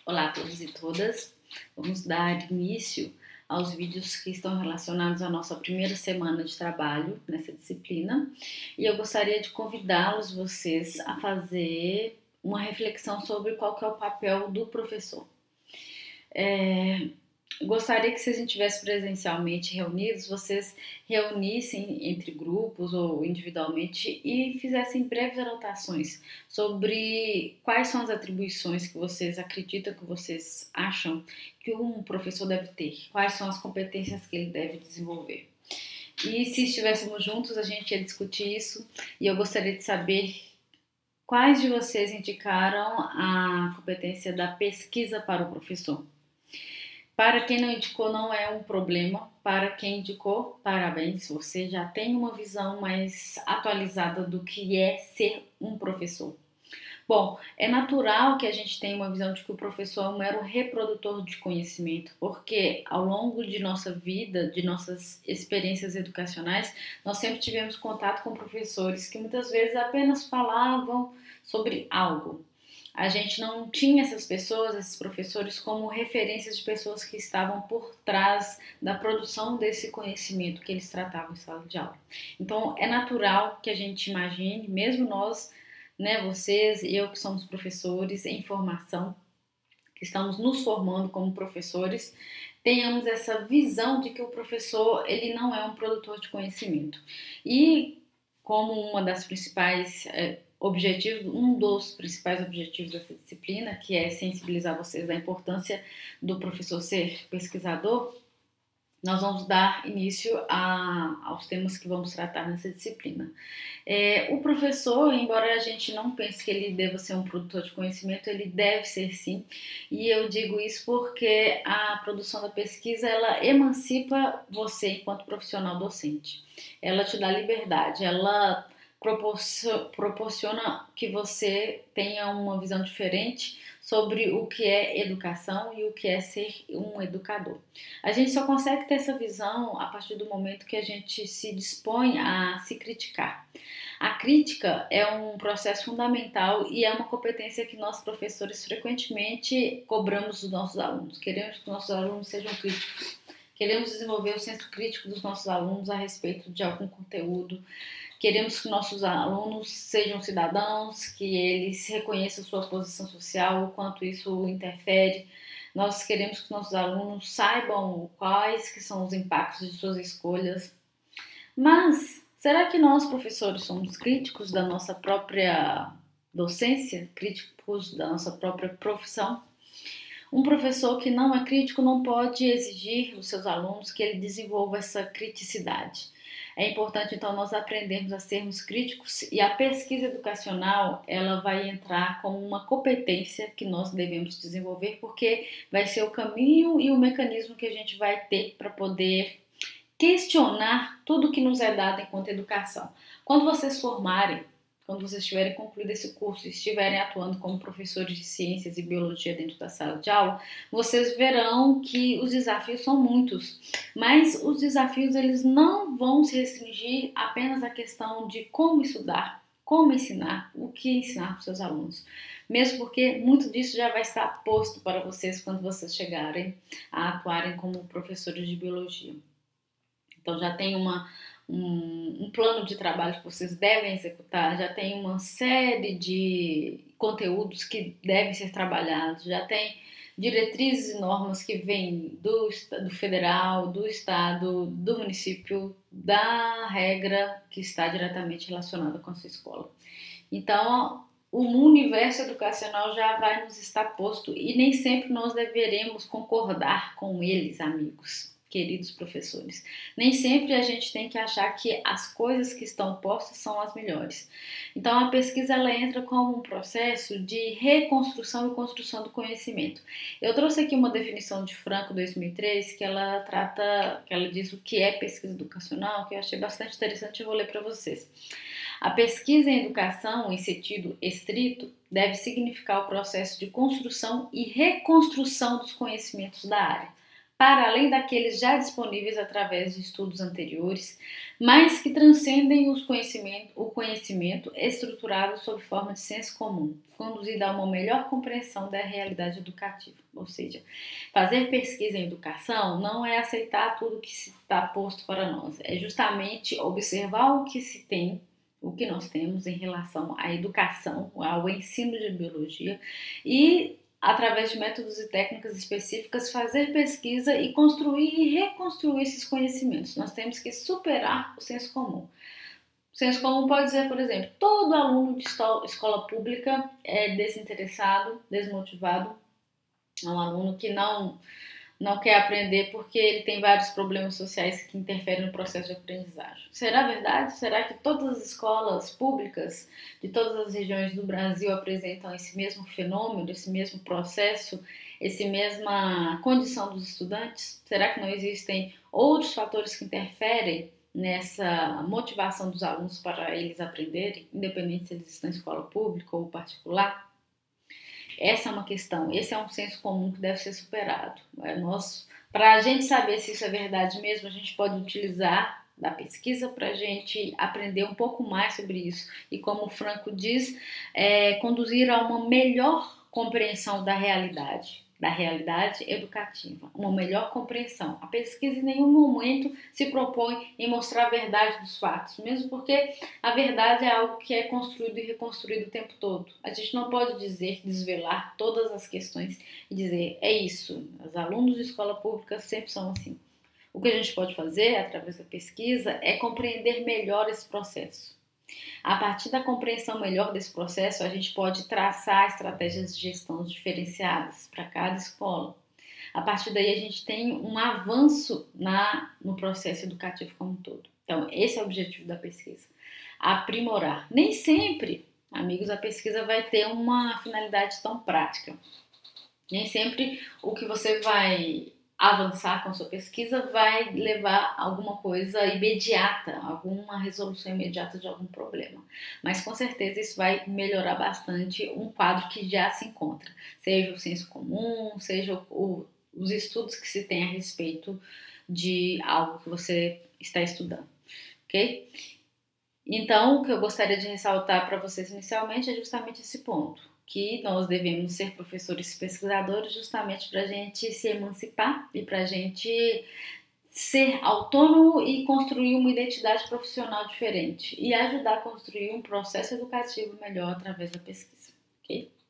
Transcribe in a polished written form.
Olá a todos e todas, vamos dar início aos vídeos que estão relacionados à nossa primeira semana de trabalho nessa disciplina e eu gostaria de convidá-los, vocês, a fazer uma reflexão sobre qual que é o papel do professor. Gostaria que, se a gente estivesse presencialmente reunidos, vocês reunissem entre grupos ou individualmente e fizessem breves anotações sobre quais são as atribuições que vocês acreditam, que vocês acham que um professor deve ter, quais são as competências que ele deve desenvolver. E se estivéssemos juntos, a gente ia discutir isso e eu gostaria de saber quais de vocês indicaram a competência da pesquisa para o professor. Para quem não indicou, não é um problema. Para quem indicou, parabéns, você já tem uma visão mais atualizada do que é ser um professor. Bom, é natural que a gente tenha uma visão de que o professor é um mero reprodutor de conhecimento, porque ao longo de nossa vida, de nossas experiências educacionais, nós sempre tivemos contato com professores que muitas vezes apenas falavam sobre algo. A gente não tinha essas pessoas, esses professores, como referências de pessoas que estavam por trás da produção desse conhecimento que eles tratavam em sala de aula. Então, é natural que a gente imagine, mesmo nós, né, vocês e eu que somos professores em formação, que estamos nos formando como professores, tenhamos essa visão de que o professor, ele não é um produtor de conhecimento. E como uma das principais um dos principais objetivos dessa disciplina, que é sensibilizar vocês da importância do professor ser pesquisador, nós vamos dar início aos temas que vamos tratar nessa disciplina. O professor, embora a gente não pense que ele deva ser um produtor de conhecimento, ele deve ser sim, e eu digo isso porque a produção da pesquisa, ela emancipa você enquanto profissional docente, ela te dá liberdade, ela proporciona que você tenha uma visão diferente sobre o que é educação e o que é ser um educador. A gente só consegue ter essa visão a partir do momento que a gente se dispõe a se criticar. A crítica é um processo fundamental e é uma competência que nós, professores, frequentemente cobramos dos nossos alunos. Queremos que nossos alunos sejam críticos. Queremos desenvolver o senso crítico dos nossos alunos a respeito de algum conteúdo. Queremos que nossos alunos sejam cidadãos, que eles reconheçam sua posição social, o quanto isso interfere. Nós queremos que nossos alunos saibam quais que são os impactos de suas escolhas. Mas será que nós, professores, somos críticos da nossa própria docência? Críticos da nossa própria profissão? Um professor que não é crítico não pode exigir dos seus alunos que ele desenvolva essa criticidade. É importante, então, nós aprendermos a sermos críticos e a pesquisa educacional, ela vai entrar como uma competência que nós devemos desenvolver, porque vai ser o caminho e o mecanismo que a gente vai ter para poder questionar tudo que nos é dado enquanto educação. Quando vocês formarem, quando vocês tiverem concluído esse curso e estiverem atuando como professores de ciências e biologia dentro da sala de aula, vocês verão que os desafios são muitos, mas os desafios eles não vão se restringir apenas à questão de como estudar, como ensinar, o que ensinar para os seus alunos. Mesmo porque muito disso já vai estar posto para vocês quando vocês chegarem a atuarem como professores de biologia. Então já tem um plano de trabalho que vocês devem executar, já tem uma série de conteúdos que devem ser trabalhados, já tem diretrizes e normas que vêm do federal, do estado, do município, da regra que está diretamente relacionada com a sua escola. Então, o universo educacional já vai nos estar posto e nem sempre nós deveremos concordar com eles, amigos. Queridos professores, nem sempre a gente tem que achar que as coisas que estão postas são as melhores. Então a pesquisa ela entra como um processo de reconstrução e construção do conhecimento. Eu trouxe aqui uma definição de Franco 2003 que ela diz o que é pesquisa educacional, que eu achei bastante interessante, eu vou ler para vocês. A pesquisa em educação, em sentido estrito, deve significar o processo de construção e reconstrução dos conhecimentos da área, para além daqueles já disponíveis através de estudos anteriores, mas que transcendem o conhecimento estruturado sob forma de senso comum, conduzido a uma melhor compreensão da realidade educativa. Ou seja, fazer pesquisa em educação não é aceitar tudo que está posto para nós, é justamente observar o que se tem, o que nós temos em relação à educação, ao ensino de biologia e, através de métodos e técnicas específicas, fazer pesquisa e construir e reconstruir esses conhecimentos. Nós temos que superar o senso comum. O senso comum pode dizer, por exemplo, todo aluno de escola pública é desinteressado, desmotivado, é um aluno que não quer aprender porque ele tem vários problemas sociais que interferem no processo de aprendizagem. Será verdade? Será que todas as escolas públicas de todas as regiões do Brasil apresentam esse mesmo fenômeno, esse mesmo processo, essa mesma condição dos estudantes? Será que não existem outros fatores que interferem nessa motivação dos alunos para eles aprenderem, independente se eles estão em escola pública ou particular? Essa é uma questão, esse é um senso comum que deve ser superado. Para a gente saber se isso é verdade mesmo, a gente pode utilizar da pesquisa para a gente aprender um pouco mais sobre isso e, como o Franco diz, conduzir a uma melhor compreensão da realidade educativa, uma melhor compreensão. A pesquisa em nenhum momento se propõe em mostrar a verdade dos fatos, mesmo porque a verdade é algo que é construído e reconstruído o tempo todo. A gente não pode desvelar todas as questões e dizer, é isso, os alunos de escola pública sempre são assim. O que a gente pode fazer, através da pesquisa, é compreender melhor esse processo. A partir da compreensão melhor desse processo, a gente pode traçar estratégias de gestão diferenciadas para cada escola. A partir daí, a gente tem um avanço no processo educativo como um todo. Então, esse é o objetivo da pesquisa. Aprimorar. Nem sempre, amigos, a pesquisa vai ter uma finalidade tão prática. Nem sempre o que você vai avançar com sua pesquisa vai levar a alguma coisa imediata, alguma resolução imediata de algum problema. Mas com certeza isso vai melhorar bastante um quadro que já se encontra, seja o senso comum, seja os estudos que se tem a respeito de algo que você está estudando, ok? Então, o que eu gostaria de ressaltar para vocês inicialmente é justamente esse ponto, que nós devemos ser professores e pesquisadores justamente para a gente se emancipar e para a gente ser autônomo e construir uma identidade profissional diferente e ajudar a construir um processo educativo melhor através da pesquisa, ok?